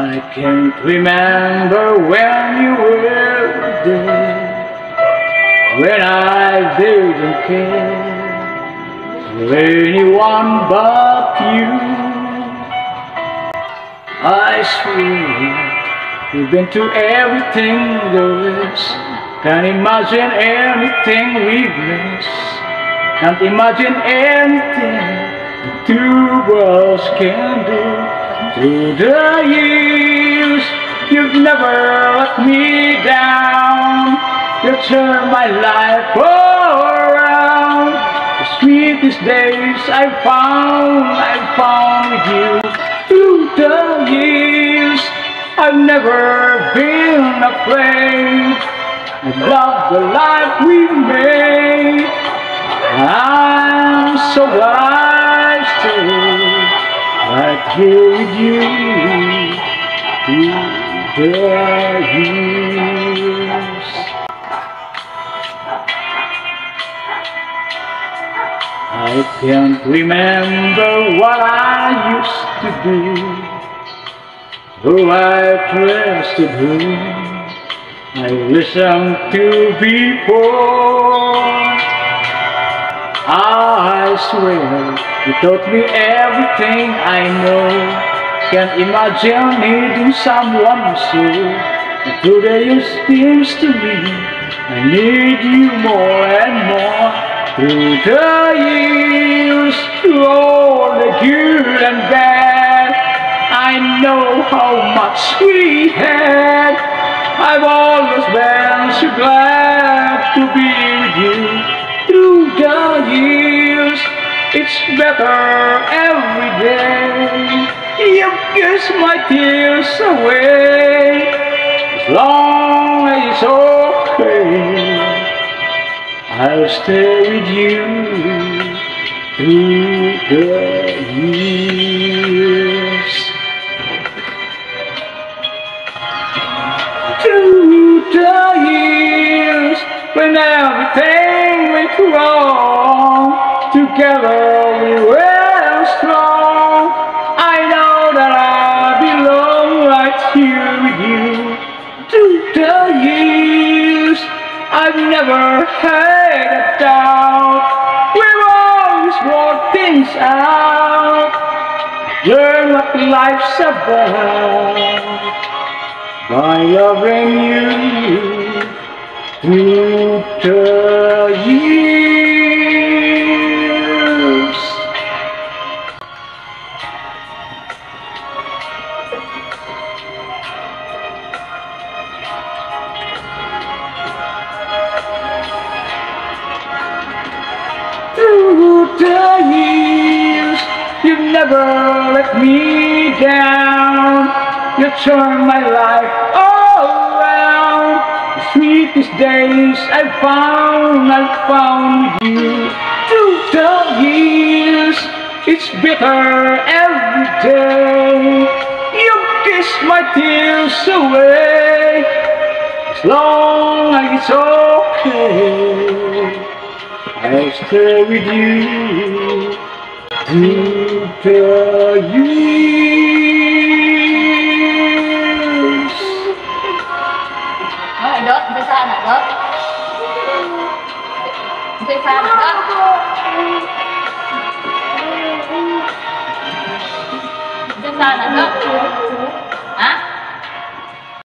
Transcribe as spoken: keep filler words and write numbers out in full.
I can't remember when you were there, when I didn't care for anyone but you. I swear you've been to everything there is. Can't imagine anything we've missed. Can't imagine anything the two worlds can do. Through the years, you've never let me down. You turned my life around. The sweetest days I found, I found with you. Through the years, I've never been afraid. I love the life we made. I'm so glad I stayed right here with you through the years. I can't remember what I used to do, who I trusted, who I listened to before. I swear you taught me everything I know. Can't imagine needing someone so. But today it seems to me I need you more and more. Through the years, through all the good and bad, I know how much we had. I've always been so glad to be with you. Through the years, it's better every day. You kiss my tears away. As long as it's okay, I'll stay with you through the years. Through the years, when everything went wrong, together we were strong. I know that I belong right here with you. Through the years, I've never had a doubt. We've always worked things out. Learn what life's about by loving you through the years. Through the years, you've never let me down. You turned my life all around. The sweetest days I found, I found with you. Through the years, it's bitter every day. You kiss my tears away. As long as it's okay, I'll stay with you through the years. Nói đớt, phải xa nè, đớt. Phải xa nè, đớt. Phải xa nè, đớt.